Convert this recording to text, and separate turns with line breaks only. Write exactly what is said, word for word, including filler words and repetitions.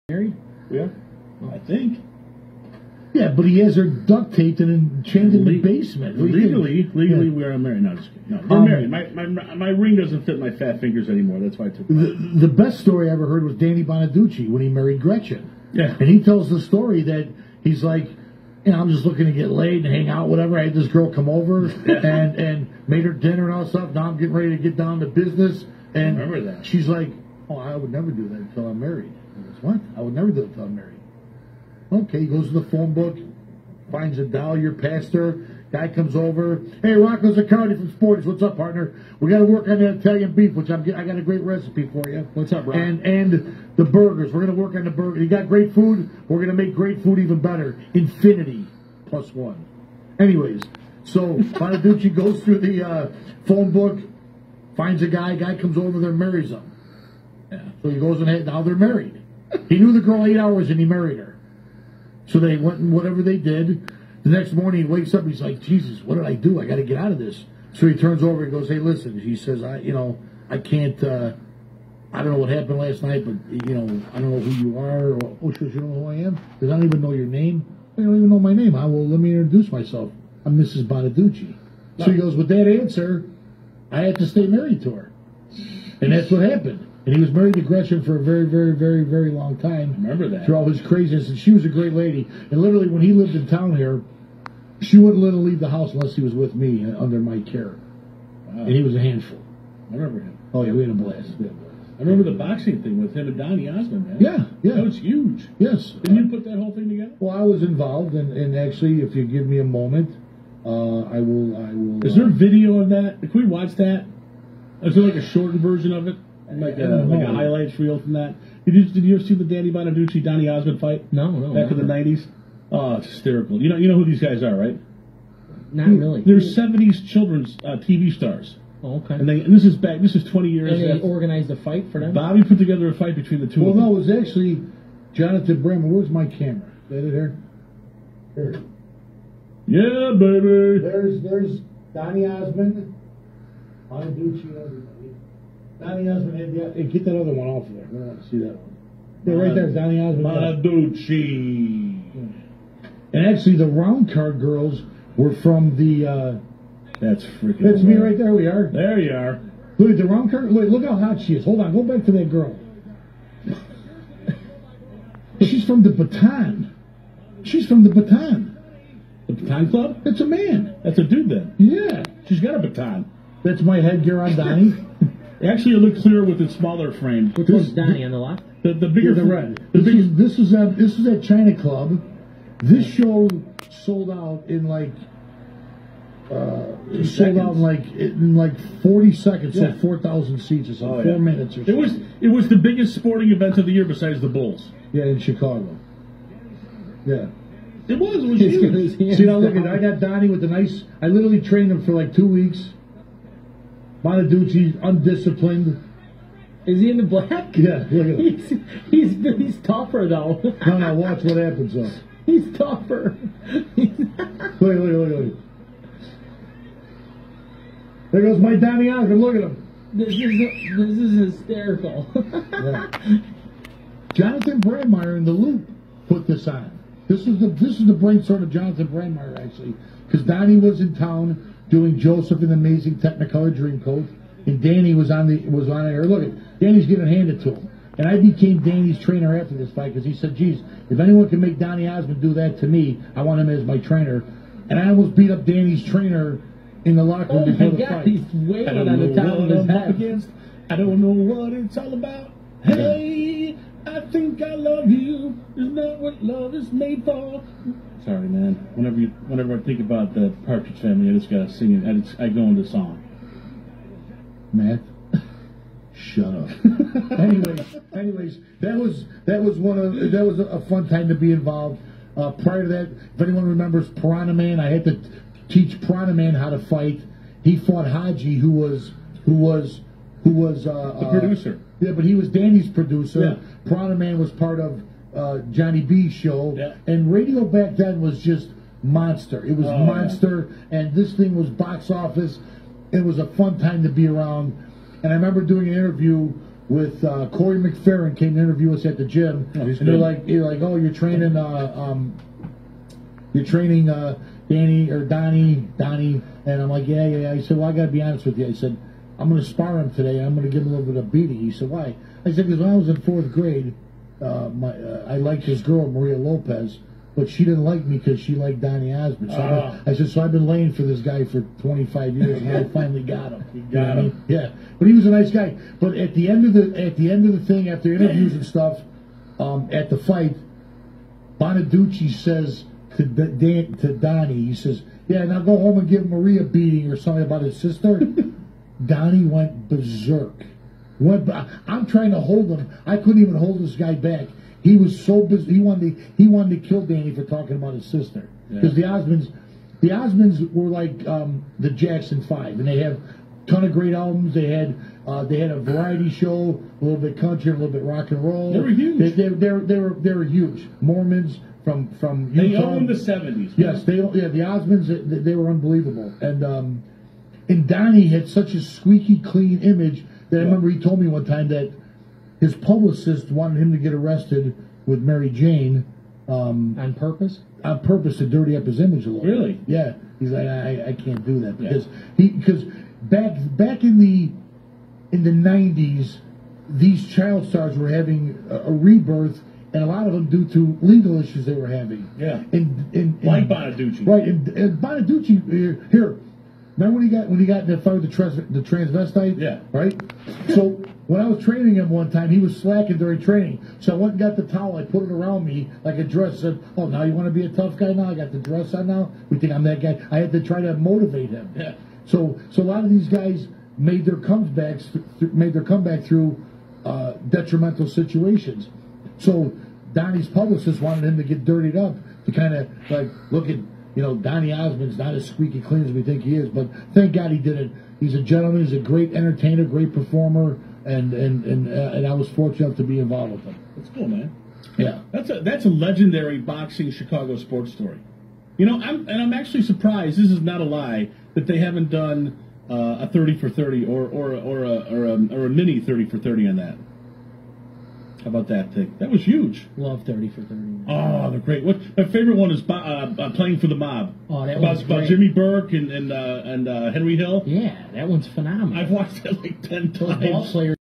married?
Yeah, I think.
Yeah, but he has her duct taped and then chained in the
Le-
basement.
Legally, legally,
Yeah.
we are married. No, just kidding. No, we're
Um,
married. My, my my ring doesn't fit my fat fingers anymore. That's why I took it.
The, the best story I ever heard was Danny Bonaducci when he married Gretchen.
Yeah.
And he tells the story that he's like, you know, I'm just looking to get laid and hang out, whatever. I had this girl come over and, and made her dinner and all stuff. Now I'm getting ready to get down to business. And
I remember that.
She's like, oh, I would never do that until I'm married. He goes, what? I would never do it until I'm married. Okay, he goes to the phone book, finds a dial, your pastor. Guy comes over. Hey, Rocco Zaccardi from Sports. What's up, partner? We got to work on that Italian beef, which I'm I got a great recipe for you.
What's up, Rock?
And and the burgers. We're going to work on the burger. You got great food. We're going to make great food even better. Infinity plus one. Anyways, so Bonaducci goes through the uh, phone book, finds a guy. Guy comes over there and marries him. Yeah. So he goes and now they're married. He knew the girl eight hours and he married her. So they went and whatever they did. The next morning he wakes up, he's like, Jesus, what did I do? I got to get out of this. So he turns over and goes, hey, listen. He says, I, you know, I can't, uh, I don't know what happened last night, but, you know, I don't know who you are. Or, oh, sure, you don't know who I am? Because I don't even know your name. I don't even know my name. I will, let me introduce myself. I'm Missus Bonaducci. So he goes, with that answer, I had to stay married to her. And that's what happened. And he was married to Gretchen for a very, very, very, very long time.
I remember that.
Through all his craziness. And she was a great lady. And literally, when he lived in town here, she wouldn't let him leave the house unless he was with me uh, under my care. Wow. And he was a handful.
I remember him.
Oh, yeah, we had a blast. We had a blast.
I remember the boxing thing with him and Donny Osmond, man.
Yeah, yeah.
That was huge.
Yes.
Didn't you put that whole thing together?
Well, I was involved. And, and actually, if you give me a moment, uh, I will... I will.
Is there video of that? Can we watch that? Is there like a shortened version of it? Like a, like a highlights reel from that? Did you, did you ever see the Danny Bonaducci, Donny Osmond fight?
No, no.
Back in the nineties? Oh, it's hysterical. You know, you know who these guys are, right?
Not really.
They're seventies children's uh, T V stars.
Oh, okay.
And they and this is back. This is twenty years.
And they
after.
organized a fight for them?
Bobby put together a fight between the two.
Well,
of them.
no, it was actually Jonathan Bremer. Where's my camera? Is that it here? Here.
Yeah, baby.
There's there's Donny Osmond, Bonaducci, everybody. Donny Osmond had the. Hey, get that other one off of there. I don't want to see that one. Yeah, right there, Donny Osmond.
Bonaducci.
And actually, the round card girls were from the. Uh,
That's freaking.
that's me right there. We are.
There you are.
Look at the round card. Look, look how hot she is. Hold on. Go back to that girl. She's from the Baton. She's from the Baton.
The baton club?
That's a man.
That's a dude then.
Yeah.
She's got a baton.
That's my headgear on Donnie.
Actually, it looked clearer with its smaller frame.
Which one's Donnie on the left?
The, the bigger,
Yeah, the red.
The
This
bigger,
is this is at this is at China Club. This show sold out in like uh, sold
seconds.
out in like in like forty seconds.
Yeah.
Sold four thousand seats or something.
Oh,
Four
yeah.
minutes or
It
something.
was it was the biggest sporting event of the year besides the Bulls.
Yeah, in Chicago. Yeah.
It was. It was
He's got
huge.
his hands
See now, look at
down.
I got Donnie with the nice. I literally trained him for like two weeks. Bonaducci, undisciplined.
Is he in the black?
Yeah, look at him.
He's, he's, he's tougher, though.
No, no, watch what happens though.
He's tougher.
Look, look, look, look. There goes my Donnie Osmond. Look at him.
This is, this is hysterical.
Yeah. Jonathan Brandmeier in the Loop put this on. This is the this is the brainstorm of Jonathan Brandmeier actually, because Donnie was in town doing Joseph in the Amazing Technicolor Dreamcoat, and Danny was on the was on air. Look at Danny's getting handed to him, and I became Danny's trainer after this fight because he said, "Geez, if anyone can make Donnie Osmond do that to me, I want him as my trainer." And I almost beat up Danny's trainer in the locker room
Oh
before
my
the
God,
fight.
he's wailing
I don't
on the
know
top of
what
his
I'm up
head.
against. I don't know what it's all about. Hey, I think I love you. Isn't that what love is made for? Sorry, man. Whenever you, whenever I think about the Partridge Family, I just gotta sing it. I, just, I go into song.
Matt, shut up. anyways, anyways, that was that was one of that was a, a fun time to be involved. Uh, prior to that, if anyone remembers Piranha Man, I had to t- teach Piranha Man how to fight. He fought Haji, who was who was who was uh,
The
uh,
producer.
Yeah, but he was Danny's producer.
Yeah.
Piranha Man was part of uh, Johnny B's show,
Yeah.
and radio back then was just monster. It was
Oh,
monster, and this thing was box office. It was a fun time to be around. And I remember doing an interview with uh, Corey McFerrin came to interview us at the gym,
Oh, he's
and they're
good.
like, they're like, oh, you're training, uh, um, you're training uh, Danny or Donnie, Donnie, and I'm like, yeah, yeah, yeah. I said, well, I got to be honest with you. I said, I'm going to spar him today. I'm going to give him a little bit of beating. He said, why? I said, because when I was in fourth grade, uh, my uh, I liked this girl, Maria Lopez, but she didn't like me because she liked Donnie Osmond. So
Oh.
I, I said, so I've been laying for this guy for twenty-five years, and I finally got him. You
got
know what I
him.
mean? Yeah, but he was a nice guy. But at the end of the at the end of the thing, after interviews and stuff, um, at the fight, Bonaducci says to D- Dan, to Donnie, he says, "Yeah, now go home and give Maria a beating or something about his sister." Donnie went berserk. Went, I'm trying to hold him. I couldn't even hold this guy back. He was so busy. He wanted to, he wanted to kill Danny for talking about his sister. Because
Yeah.
the Osmonds, the Osmonds were like um, the Jackson Five, and they have a ton of great albums. They had uh, they had a variety show, a little bit country, a little bit rock and roll.
They were huge.
They, they, they, were, they were they were huge. Mormons from from
They
Utah.
owned the seventies.
Yes, they yeah the Osmonds they, they were unbelievable, and um, and Donnie had such a squeaky clean image that I remember he told me one time that his publicist wanted him to get arrested with Mary Jane um,
On purpose?
on purpose to dirty up his image a little.
Really?
bit. Yeah, he's like I, I can't do that
Yeah.
because he because back back in the in the nineties these child stars were having a, a rebirth. And a lot of them due to legal issues they were having.
Yeah.
And, and, and
Like Bonaducci.
Right. And, and Bonaducci, here, here, remember when he got when he got in the fight with the, trans, the transvestite?
Yeah.
Right? So when I was training him one time, he was slacking during training. So I went and got the towel. I put it around me like a dress. Said, oh, now you want to be a tough guy now? I got the dress on now? We think I'm that guy. I had to try to motivate him.
Yeah.
So so a lot of these guys made their comebacks, th- made their comeback through uh, detrimental situations. So Donnie's publicist wanted him to get dirtied up to kind of like look at, you know, Donnie Osmond's not as squeaky clean as we think he is, but thank God he did it. He's a gentleman. He's a great entertainer, great performer, and and and, uh, and I was fortunate enough to be involved with him.
That's cool, man.
Yeah.
That's a that's a legendary boxing Chicago sports story. You know, I'm and I'm actually surprised. This is not a lie that they haven't done uh, a thirty for thirty or or or a or a, or a mini thirty for thirty on that. How about that thing? That was huge.
Love thirty for thirty.
Oh, they're great. What my favorite one is Bo- uh, uh, Playing for the Mob.
Oh, that
about,
one's
about
great.
Jimmy Burke and and uh, and uh, Henry Hill.
Yeah, that one's phenomenal.
I've watched that like ten
Those ball
times.
players